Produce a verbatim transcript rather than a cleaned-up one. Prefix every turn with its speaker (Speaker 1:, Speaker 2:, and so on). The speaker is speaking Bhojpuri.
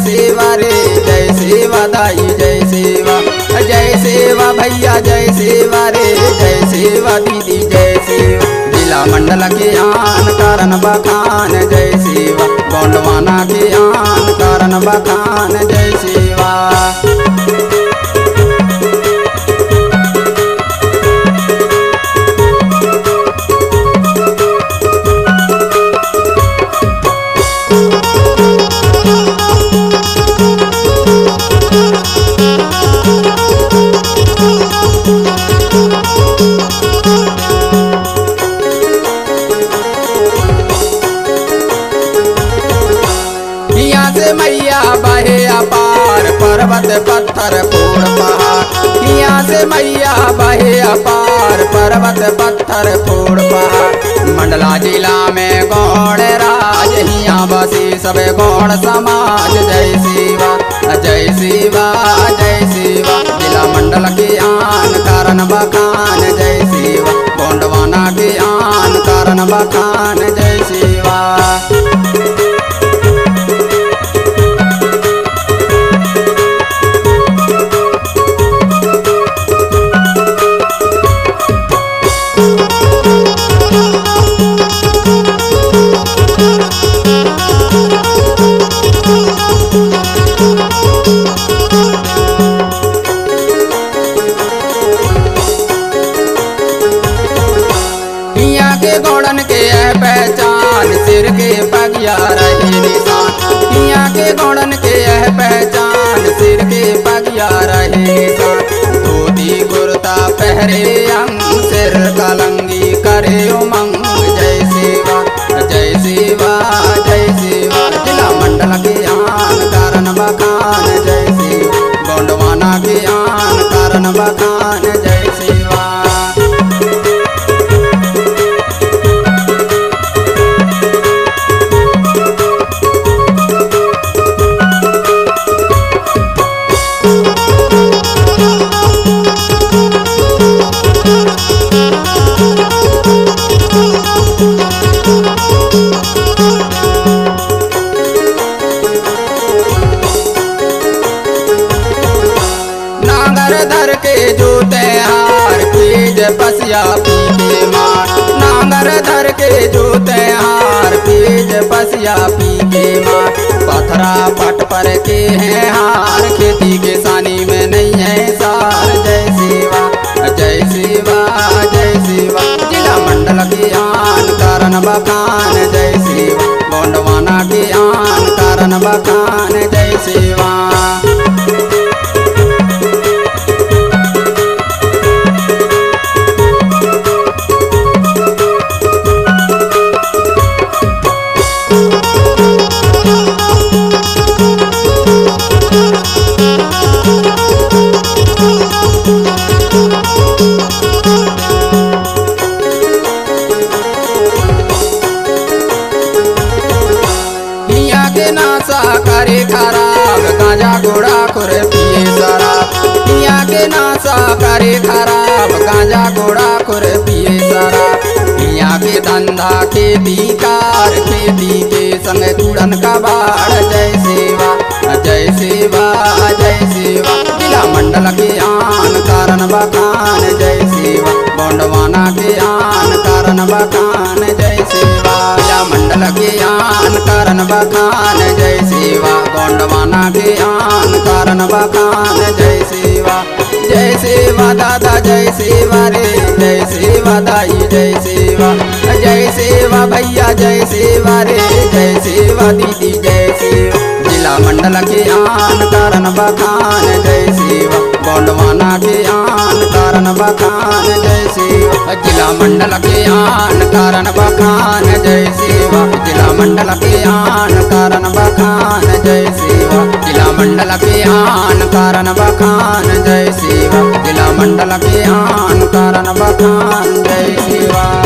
Speaker 1: सेवा रे जय सेवा दाई जय सेवा, जय सेवा भैया जय सेवा रे जय सेवा दीदी जय सेवा। जिला मंडल के आन कारण बखान जय सेवा, गोंडवाना के आन कारण बखान जय सेवा। से मैया बहे अपार पर्वत पत्थर फोड़ पहाड़, यहाँ से मैया बहे अपार पर्वत पत्थर फोड़ पहाड़। मंडला जिला में गौड़ राज हियाँ बसी सब गौड़ समाज जय शिवा जय शिवा जय शिवा। जिला मंडल के आन कारण बखान जय शिवा, गोंडवाना के आन कारण बखान जय शिवा। गौड़न के पहचान सिर के पगिया रहे निशान, यहाँ के गौड़न के पहचान सिर के पगिया रहे निशान। धोती कुर्ता पहरे अंग सिर कलंगी करे उमंग जय शिवा जय शिवा जय शिवा। जिला मंडल के आन कारण बखान जय शिवा, गोंडवाना के आन कारण बखान जय शिवा। धर के जूते हार पीज पसिया पी के मार, नांगर धर के जूते हार पीज पसिया पी के मार। पथरा पट पर के हैं हार खेती के सानी में नहीं है सार जय शिवा जय शिवा जय शिवा। जिला मंडल के आन कारण बखान जय शिवा, गोंडवाना के आन कारण बखान जय शिवा। नासा करे खराब गांजा घोड़ा खुर पिए शराब, यहाँ के नासा करे खराब गांजा घोड़ा खुर पिए शराब। यहाँ के धंधा खेती कार खेती के संग कूड़न का बाढ़ जय शिवा जय शिवा जय शिवा। जिला मंडल के आन कारण बखान जय शिवा, गोंडवाना के आन कारण बखान जय शिवा। जिला मंडल के आन कारण बखान जय शिवा, गोंडवाना के आन कारण बखान जय शिवा। जय शिवा दादा जय शिवा रे जय शिवा दाई जय शिवा, जय शिवा भैया जय शिवा रे जय शिवा दीदी जय शिवा। जिला मंडल के आन कारण बखान जय शिवा, गोंडवाना के आन कारण बखान जय शिवा। जिला मंडल के आन कारण बखान जय शिवा, जिला मंडल के आन कारण बखान जय शिवा। जिला मंडल के आन कारण बखान जय शिवा, जिला मंडल के आन कारण बखान जय शिवा।